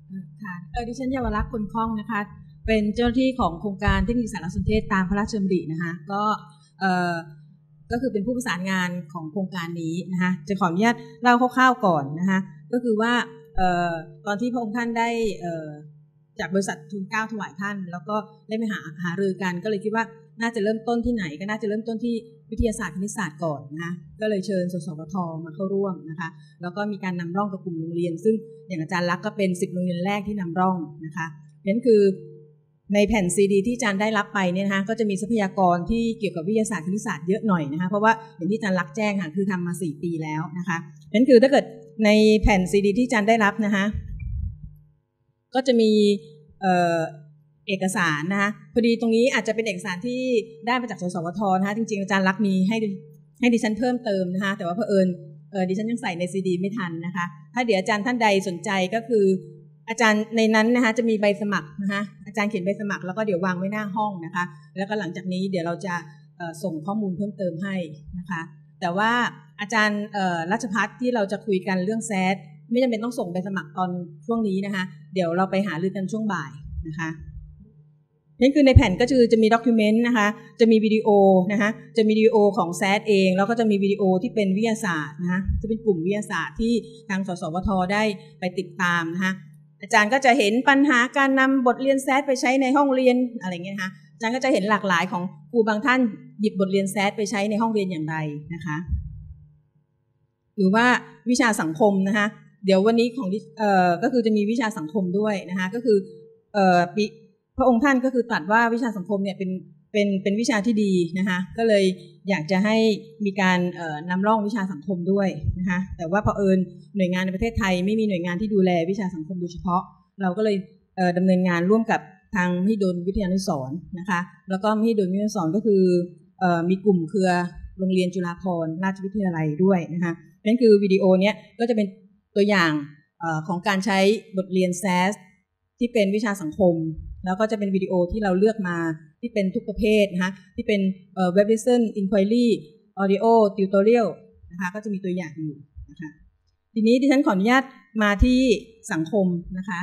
ค่ะดิฉันเยาวลักษณ์คนคล่องนะคะเป็นเจ้าหน้าที่ของโครงการเทคนิคสารสนเทศตามพระราชดำรินะคะก็คือเป็นผู้ประสานงานของโครงการนี้นะคะจะขออนุญาตเล่าคร่าวๆก่อนนะคะก็คือว่าตอนที่พระองค์ท่านได้จากบริษัททุนเกล้าถวายท่านแล้วก็ได้ไปหารือกันก็เลยคิดว่าน่าจะเริ่มต้นที่ไหนก็น่าจะเริ่มต้นที่วิทยาศาสตร์คณิตศาสตร์ก่อนนะคะก็เลยเชิญสสวทมาเข้าร่วมนะคะแล้วก็มีการนำร่องกับกลุ่มโรงเรียนซึ่งอย่างอาจารย์ลักษณ์ก็เป็น10โรงเรียนแรกที่นำร่องนะคะนั่นคือในแผ่นซีดีที่อาจารย์ได้รับไปเนี่ยนะคะก็จะมีทรัพยากรที่เกี่ยวกับวิทยาศาสตร์คณิตศาสตร์เยอะหน่อยนะคะเพราะว่าอย่างที่อาจารย์ลักษณ์แจ้งค่ะคือทำมา4 ปีแล้วนะคะนั่นคือถ้าเกิดในแผ่นซีดีที่อาจารย์ได้รับนะคะก็จะมีเอกสารนะคะพอดีตรงนี้อาจจะเป็นเอกสารที่ได้มาจากสสวทนะคะจริงๆอาจารย์ลักษณ์มีให้ดิฉันเพิ่มเติมนะคะแต่ว่าเผอิญดิฉันยังใส่ในซีดีไม่ทันนะคะถ้าเดี๋ยวอาจารย์ท่านใดสนใจก็คืออาจารย์ในนั้นนะคะจะมีใบสมัครนะคะอาจารย์เขียนใบสมัครแล้วก็เดี๋ยววางไว้หน้าห้องนะคะแล้วก็หลังจากนี้เดี๋ยวเราจะส่งข้อมูลเพิ่มเติมให้นะคะแต่ว่าอาจารย์รัชภัฏที่เราจะคุยกันเรื่องแซดไม่จำเป็นต้องส่งใบสมัครตอนช่วงนี้นะคะเดี๋ยวเราไปหารือกันช่วงบ่ายนะคะนั่นคือในแผ่นก็คือจะมีด็อกิเมนต์นะคะจะมีวิดีโอนะคะจะมีวิดีโอของแซดเองแล้วก็จะมีวิดีโอที่เป็นวิทยาศาสตร์นะคะจะเป็นกลุ่มวิทยาศาสตร์ที่ทางสสวทได้ไปติดตามนะคะอาจารย์ก็จะเห็นปัญหาการนำบทเรียนแซดไปใช้ในห้องเรียนอะไรเงี้ยนะคะอาจารย์ก็จะเห็นหลากหลายของครูบางท่านหยิบบทเรียนแซดไปใช้ในห้องเรียนอย่างไรนะคะหรือว่าวิชาสังคมนะคะเดี๋ยววันนี้ของก็คือจะมีวิชาสังคมด้วยนะคะก็คือพระองค์ท่านก็คือตรัสว่าวิชาสังคมเนี่ยเป็นวิชาที่ดีนะคะก็เลยอยากจะให้มีการนำร่องวิชาสังคมด้วยนะคะแต่ว่าเผอิญหน่วยงานในประเทศไทยไม่มีหน่วยงานที่ดูแลวิชาสังคมโดยเฉพาะเราก็เลยดำเนินงานร่วมกับทางมหิดลวิทยานุสรณ์นะคะแล้วก็มหิดลวิทยานุสรณ์ก็คือมีกลุ่มเครือโรงเรียนจุฬาภรณ์ราชวิทยาลัยด้วยนะคะนั่นคือวิดีโอเนี้ยก็จะเป็นตัวอย่างของการใช้บทเรียนแซสที่เป็นวิชาสังคมแล้วก็จะเป็นวิดีโอที่เราเลือกมาที่เป็นทุกประเภทนะคะที่เป็นweb lesson inquiry audio tutorial นะคะก็จะมีตัวอย่างอยู่นะคะทีนี้ดิฉันขออนุญาตมาที่สังคมนะคะ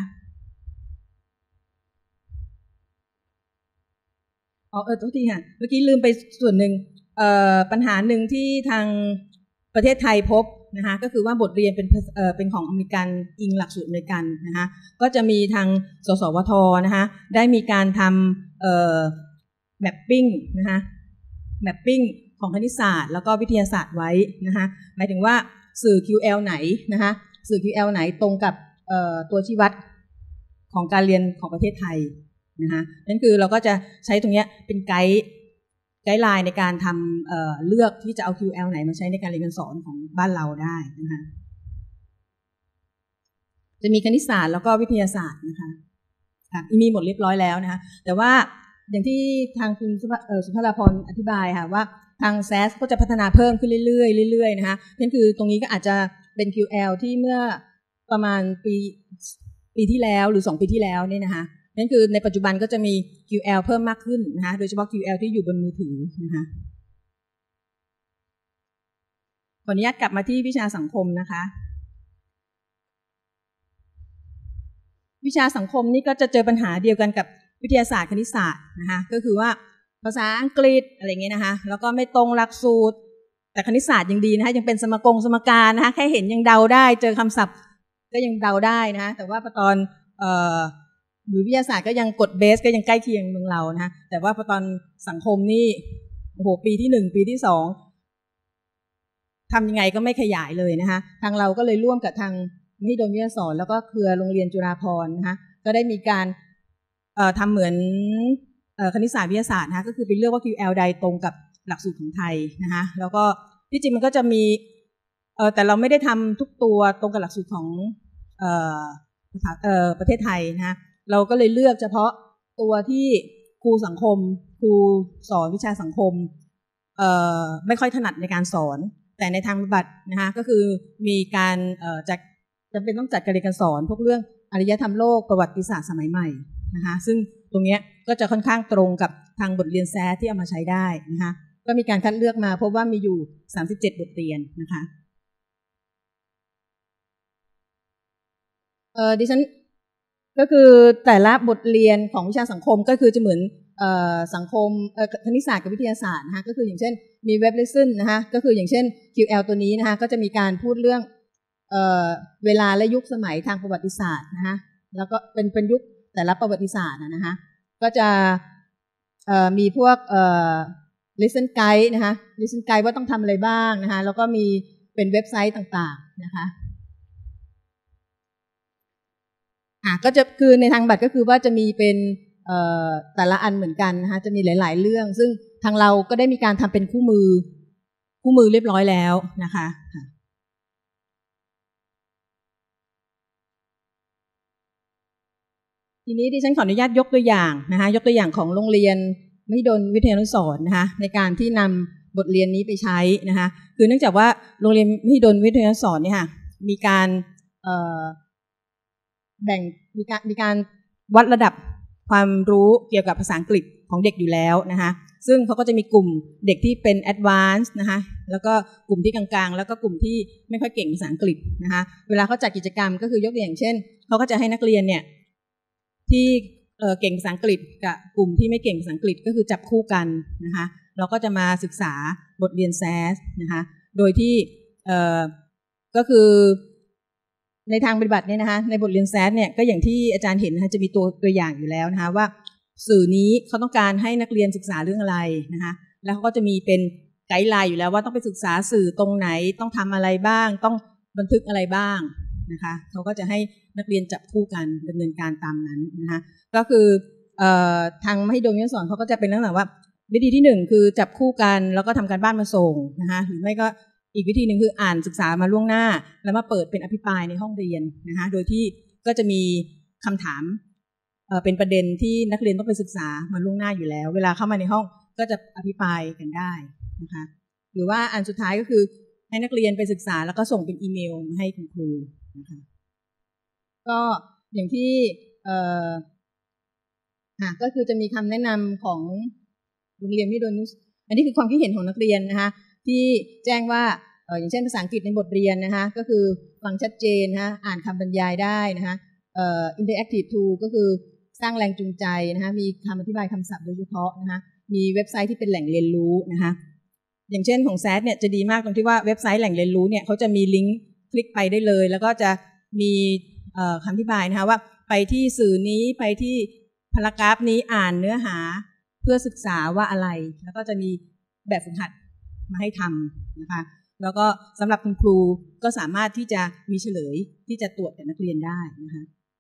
ทุกทีค่ะเมื่อกี้ลืมไปส่วนหนึ่งปัญหาหนึ่งที่ทางประเทศไทยพบนะคะก็คือว่าบทเรียนเป็นของอเมริกันอิงหลักสูตรอเมริกันนะคะก็จะมีทางสสวทนะคะได้มีการทำmapping นะคะ mapping ของคณิตศาสตร์แล้วก็วิทยาศาสตร์ไว้นะคะหมายถึงว่าสื่อ QL ไหนนะคะสื่อ QL ไหนตรงกับตัวชี้วัดของการเรียนของประเทศไทยนะคะนั่นคือเราก็จะใช้ตรงนี้เป็นไกด์ไลน์ในการทำเลือกที่จะเอา QL ไหนมาใช้ในการเรียนการสอนของบ้านเราได้นะคะจะมีคณิตศาสตร์แล้วก็วิทยาศาสตร์นะคะมีหมดเรียบร้อยแล้วนะคะแต่ว่าอย่างที่ทางคุณสุภาพรอธิบายค่ะว่าทางแซสก็จะพัฒนาเพิ่มขึ้นเรื่อยๆนะคะนั่นคือตรงนี้ก็อาจจะเป็น QL ที่เมื่อประมาณปีที่แล้วหรือ2 ปีที่แล้วเนี่ยนะคะนั่นคือในปัจจุบันก็จะมี QL เพิ่มมากขึ้นนะคะโดยเฉพาะ QL ที่อยู่บนมือถือนะคะขออนุญาตกลับมาที่วิชาสังคมนะคะวิชาสังคมนี่ก็จะเจอปัญหาเดียวกันกับวิทยาศาสตร์คณิตศาสตร์นะคะก็คือว่าภาษาอังกฤษอะไรเงี้ยนะคะแล้วก็ไม่ตรงหลักสูตรแต่คณิตศาสตร์ยังดีนะคะยังเป็นสมการนะคะแค่เห็นยังเดาได้เจอคำศัพท์ก็ยังเดาได้นะคะแต่ว่าพอตอนหรือวิทยาศาสตร์ก็ยังกดเบสก็ยังใกล้เคียงเมืองเรานะคะแต่ว่าพอตอนสังคมนี่โอ้โหปีที่1ปีที่2ทำยังไงก็ไม่ขยายเลยนะคะทางเราก็เลยร่วมกับทางมหิดลวิทยาสอนแล้วก็เครือโรงเรียนจุฬาภรณ์นะคะก็ได้มีการทำเหมือนคณิตศาสตร์วิทยาศาสตร์นะคะก็คือไปเลือกว่า QL ใดตรงกับหลักสูตรของไทยนะคะแล้วก็ที่จริงมันก็จะมีแต่เราไม่ได้ทำทุกตัวตรงกับหลักสูตรของประเทศไทยนะคะเราก็เลยเลือกเฉพาะตัวที่ครูสังคมครูสอนวิชาสังคมไม่ค่อยถนัดในการสอนแต่ในทางปฏิบัตินะคะก็คือมีการจำเป็นต้องจัดการเรียนการสอนพวกเรื่องอารยธรรมโลกประวัติศาสตร์สมัยใหม่นะคะซึ่งตรงนี้ก็จะค่อนข้างตรงกับทางบทเรียนแซดที่เอามาใช้ได้นะคะก็มีการคัดเลือกมาพบว่ามีอยู่37บทเรียนนะคะดิฉันก็คือแต่ละบทเรียนของวิชาสังคมก็คือจะเหมือนสังคมคณิตศาสตร์กับวิทยาศาสตร์นะคะก็คืออย่างเช่นมีเว็บเลสซ่นนะคะก็คืออย่างเช่น QL ตัวนี้นะคะก็จะมีการพูดเรื่องเวลาและยุคสมัยทางประวัติศาสตร์นะคะแล้วก็เป็นยุคแต่ละประวัติศาสตร์นะคะก็จะมีพวกlesson guide นะคะ lesson guide ว่าต้องทำอะไรบ้างนะคะแล้วก็มีเป็นเว็บไซต์ต่างๆนะคะก็จะคือในทางบัตรก็คือว่าจะมีเป็นแต่ละอันเหมือนกันนะคะจะมีหลายๆเรื่องซึ่งทางเราก็ได้มีการทำเป็นคู่มือเรียบร้อยแล้วนะคะทีนี้ดิฉันขออนุญาตยกตัวอย่างนะคะยกตัวอย่างของโรงเรียนมหิดลวิทยานุสรณ์นะคะในการที่นำบทเรียนนี้ไปใช้นะคะคือเนื่องจากว่าโรงเรียนมหิดลวิทยานุสรณ์เนี่ยค่ะมีการแบ่งมีการวัดระดับความรู้เกี่ยวกับภาษาอังกฤษของเด็กอยู่แล้วนะคะซึ่งเขาก็จะมีกลุ่มเด็กที่เป็น advanced นะคะแล้วก็กลุ่มที่กลางๆแล้วก็กลุ่มที่ไม่ค่อยเก่งภาษาอังกฤษนะคะเวลาเขาจัดกิจกรรมก็คือยกตัวอย่างเช่นเขาก็จะให้นักเรียนเนี่ยที่เก่งภาษาอังกฤษกับกลุ่มที่ไม่เก่งภาษาอังกฤษก็คือจับคู่กันนะคะเราก็จะมาศึกษาบทเรียน SAS นะคะโดยที่ก็คือในทางปฏิบัติเนี่ยนะคะในบทเรียน SAS เนี่ยก็อย่างที่อาจารย์เห็นนะคะจะมีตัวอย่างอยู่แล้วนะคะว่าสื่อนี้เขาต้องการให้นักเรียนศึกษาเรื่องอะไรนะคะแล้วเขาก็จะมีเป็นไกด์ไลน์อยู่แล้วว่าต้องไปศึกษาสื่อตรงไหนต้องทำอะไรบ้างต้องบันทึกอะไรบ้างนะคะเขาก็จะให้นักเรียนจับคู่กันดำเนินการตามนั้นนะคะก็คือทางมหิดลวิทยานุสรณ์เขาก็จะเป็นลักษณะว่าวิธีที่1คือจับคู่กันแล้วก็ทำการบ้านมาส่งนะคะหรือไม่ก็อีกวิธีหนึ่งคืออ่านศึกษามาล่วงหน้าแล้วมาเปิดเป็นอภิปรายในห้องเรียนนะคะโดยที่ก็จะมีคำถามเป็นประเด็นที่นักเรียนต้องไปศึกษามาล่วงหน้าอยู่แล้วเวลาเข้ามาในห้องก็จะอภิปรายกันได้นะคะหรือว่าอันสุดท้ายก็คือให้นักเรียนไปศึกษาแล้วก็ส่งเป็นอีเมลมาให้คุณครูนะคะก็อย่างที่ก็คือจะมีคำแนะนำของโรงเรียนมหิดลอันนี้คือความคิดเห็นของนักเรียนนะคะที่แจ้งว่าอย่างเช่นภาษาอังกฤษในบทเรียนนะคะก็คือฟังชัดเจนนะคะอ่านคำบรรยายได้นะคะinteractive tool ก็คือสร้างแรงจูงใจนะคะมีคำอธิบายคำศัพท์โดยเฉพาะนะคะมีเว็บไซต์ที่เป็นแหล่งเรียนรู้นะคะอย่างเช่นของ SAS เนี่ยจะดีมากตรงที่ว่าเว็บไซต์แหล่งเรียนรู้เนี่ยเขาจะมีลิงก์คลิกไปได้เลยแล้วก็จะมีคำอธิบายนะคะว่าไปที่สื่อนี้ไปที่พารากราฟนี้อ่านเนื้อหาเพื่อศึกษาว่าอะไรแล้วก็จะมีแบบฝึกหัดมาให้ทำนะคะแล้วก็สำหรับคุณครูก็สามารถที่จะมีเฉลยที่จะตรวจกับนักเรียนได้นะคะ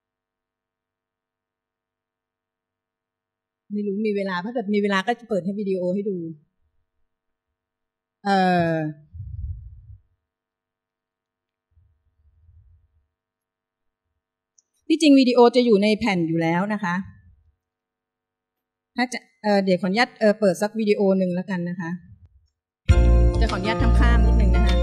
ไม่รู้มีเวลาถ้าเกิดมีเวลาก็จะเปิดให้วิดีโอให้ดูที่จริงวิดีโอจะอยู่ในแผ่นอยู่แล้วนะคะถ้าจะเดี๋ยวขออนุญาตเปิดสักวิดีโอหนึ่งแล้วกันนะคะจะขออนุญาตทำข้ามนิดนึงนะคะ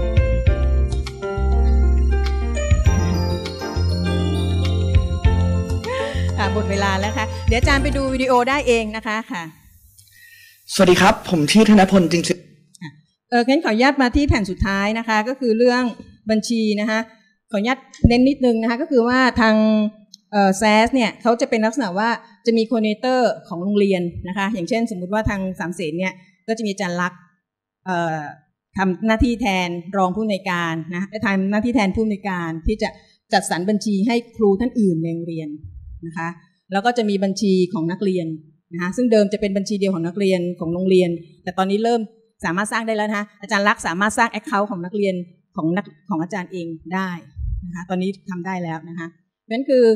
หมดเวลาแล้วค่ะเดี๋ยวอาจารย์ไปดูวิดีโอได้เองนะคะค่ะสวัสดีครับผมชื่อธนพลจริงงั้นขออนุญาตมาที่แผ่นสุดท้ายนะคะก็คือเรื่องบัญชีนะคะขออนุญาตเน้นนิดนึงนะคะก็คือว่าทางSAS เนี่ยเขาจะเป็นลักษณะว่าจะมีโคอร์ดิเนเตอร์ของโรงเรียนนะคะอย่างเช่นสมมุติว่าทางสามเสนเนี่ยก็จะมีอาจารย์ลักษณ์ทำหน้าที่แทนรองผู้อำนวยการนะทำหน้าที่แทนผู้อำนวยการที่จะจัดสรรบัญชีให้ครูท่านอื่นในโรงเรียนนะคะแล้วก็จะมีบัญชีของนักเรียนนะคะซึ่งเดิมจะเป็นบัญชีเดียวของนักเรียนของโรงเรียนแต่ตอนนี้เริ่มสามารถสร้างได้แล้วนะคะอาจารย์ลักษณ์สามารถสร้าง account ของนักเรียนของอาจารย์เองได้นะคะตอนนี้ทำได้แล้วนะคะนั่นคือ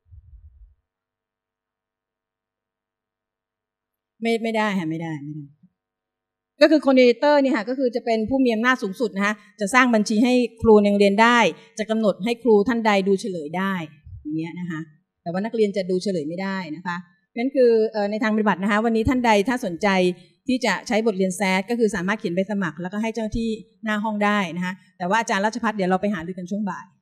ไม่ได้ค่ะไม่ได้ก็คือโคอร์ดิเนเตอร์เนี่ยค่ะก็คือจะเป็นผู้มีอำนาจสูงสุดนะคะจะสร้างบัญชีให้ครูในโรงเรียนได้จะกำหนดให้ครูท่านใดดูเฉลยได้อย่างเงี้ยนะคะแต่ว่านักเรียนจะดูเฉลยไม่ได้นะคะนั่นคือในทางปฏิบัตินะคะวันนี้ท่านใดถ้าสนใจที่จะใช้บทเรียน SAS ก็คือสามารถเขียนใบสมัครแล้วก็ให้เจ้าหน้าที่หน้าห้องได้นะคะแต่ว่าอาจารย์รัชพัฒน์เดี๋ยวเราไปหารือกันช่วงบ่าย